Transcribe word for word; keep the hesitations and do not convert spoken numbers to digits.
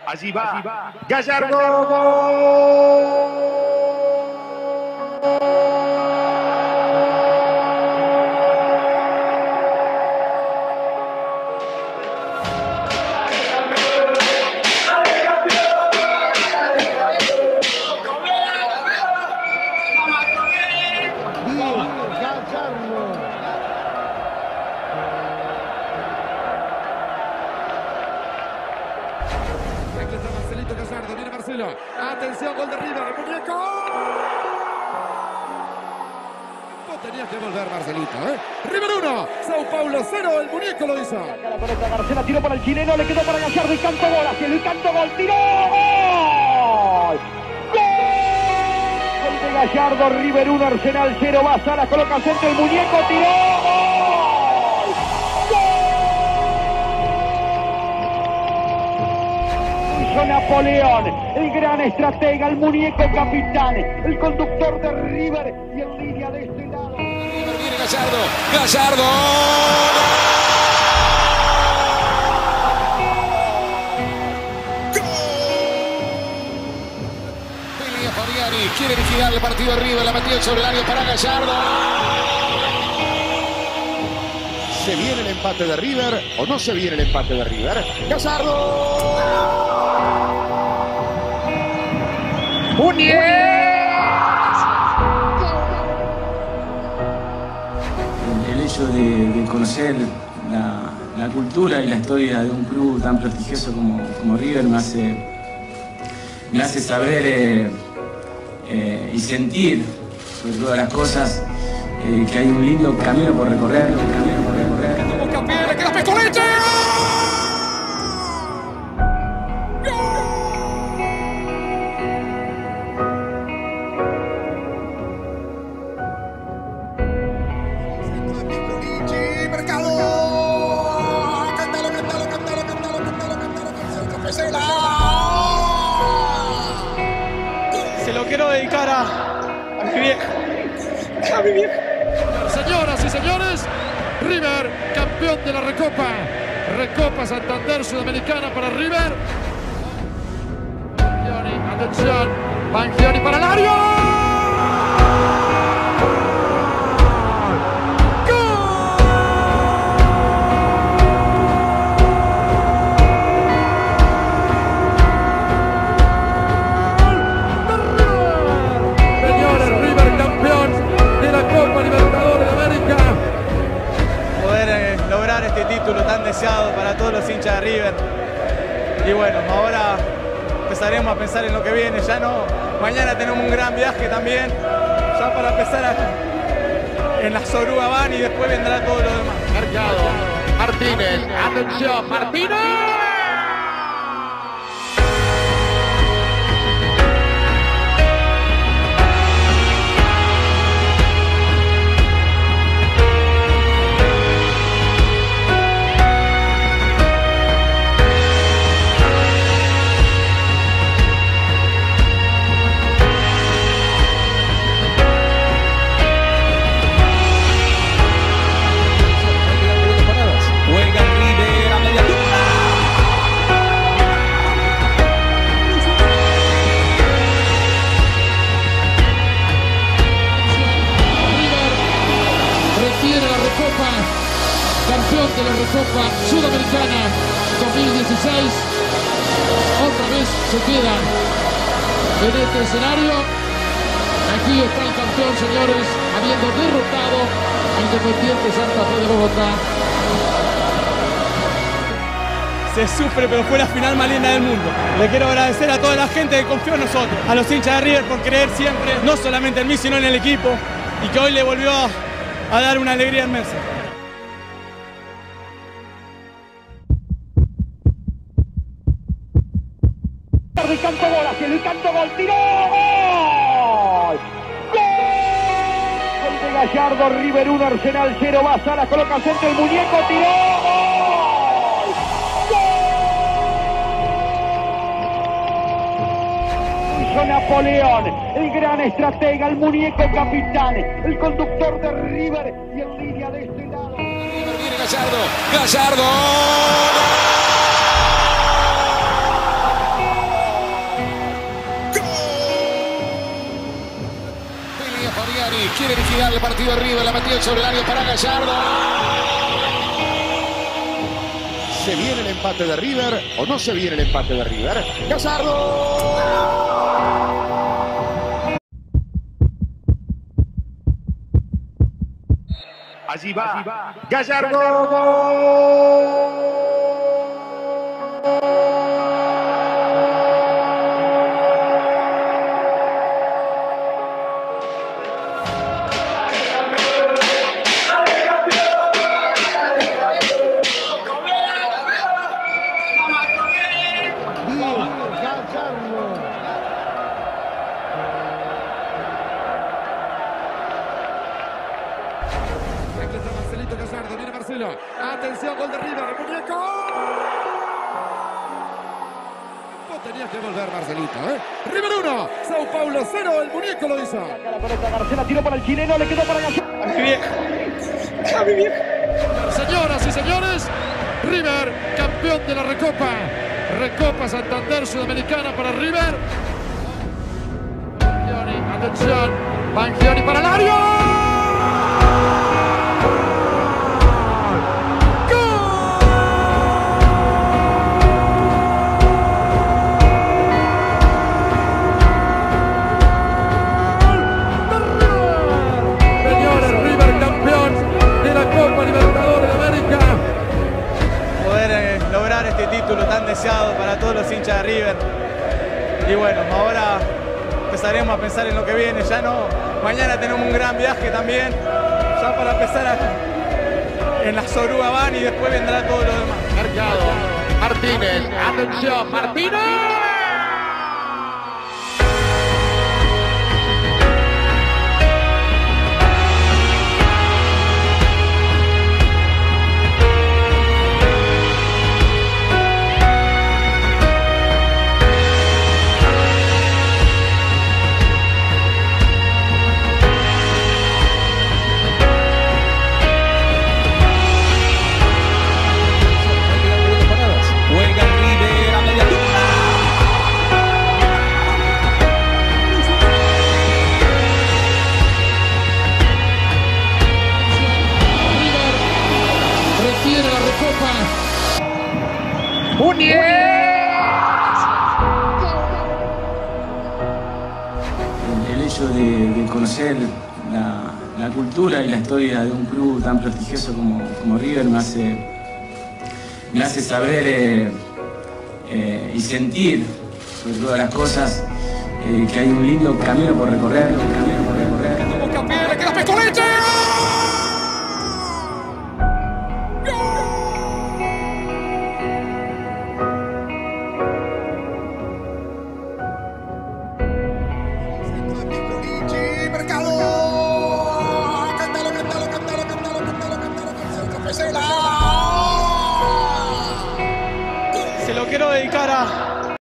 Allí va, Allí va. Gallardo. Gallardo. Aquí está Marcelito Gallardo, viene Marcelo. Atención, gol de River, el muñeco. No tenía que volver Marcelito, ¿eh? River uno, Sao Paulo cero, el muñeco lo hizo. La pelota García, tiró para el chileno, le quedó para Gallardo y canto gol, hacia el canto gol, tiró. ¡Gol! Gol de Gallardo, River uno, Arsenal cero, va Sala, coloca centro, el muñeco tiró. ¡Gol! ¡Gol! Napoleón, el gran estratega, el muñeco capitán, el conductor de River y en línea de este lado. Viene Gallardo, Gallardo. Pelea Fabiani, quiere vigilar el partido de River, la metió sobre el área para Gallardo. ¿Se viene el empate de River o no se viene el empate de River? Gallardo. El hecho de, de conocer la, la cultura y la historia de un club tan prestigioso como, como River me hace, me hace saber eh, eh, y sentir, sobre todas las cosas, eh, que hay un lindo camino por recorrer, un camino por recorrer. Como campeón, le queda Pescolete. Se lo quiero dedicar a, a mi vieja. A mi vieja. Señoras y señores, River, campeón de la Recopa. Recopa Santander Sudamericana para River. Bangioni, atención. Bangioni para el área. Este título tan deseado para todos los hinchas de River. Y bueno, ahora empezaremos a pensar en lo que viene. Ya no, mañana tenemos un gran viaje también, ya para empezar a, en la Sorúa van y después vendrá todo lo demás. Mercado, Martínez, atención, Martínez. Campeón de la Recopa Sudamericana dos mil dieciséis, otra vez se queda en este escenario. Aquí está el campeón, señores, habiendo derrotado a Independiente Santa Fe de Bogotá. Se sufre, pero fue la final más linda del mundo. Le quiero agradecer a toda la gente que confió en nosotros, a los hinchas de River por creer siempre, no solamente en mí, sino en el equipo, y que hoy le volvió a, a dar una alegría inmensa. Y canto gol, hacia el canto gol, tiró. ¡Gol! Gol de Gallardo, River uno, Arsenal cero, va Sala, coloca centro, el muñeco tiró. ¡Gol! ¡Gol! Hizo Napoleón, el gran estratega, el muñeco capitán, el conductor de River y en línea de este lado. Viene Gallardo, Gallardo. partido River, la metió sobre el área para Gallardo. ¿Se viene el empate de River o no se viene el empate de River? ¡Gallardo! Allí va, Allí va. Gallardo. Gallardo. Aquí está Marcelito Gallardo, viene Marcelo. Atención, gol de River, el muñeco. No tenía que volver Marcelito, ¿eh? River uno, Sao Paulo cero, el muñeco lo hizo. La pelota Marcela, tiró para el chileno, le quedó para Gallardo. A mi vieja. A mi vieja. Señoras y señores, River, campeón de la Recopa. Recopa Santander Sudamericana para River. Bangioni, atención, Bangioni para el área. Este título tan deseado para todos los hinchas de River. Y bueno, ahora empezaremos a pensar en lo que viene. Ya no, mañana tenemos un gran viaje también, ya para empezar a, en la Sorúa van y después vendrá todo lo demás. Mercado, Martínez, atención, Martínez. El hecho de, de conocer la, la cultura y la historia de un club tan prestigioso como, como River me hace, me hace saber eh, eh, y sentir, sobre todas las cosas, eh, que hay un lindo camino por recorrer, un camino por recorrer. Como campeón, le queda Pecoleche.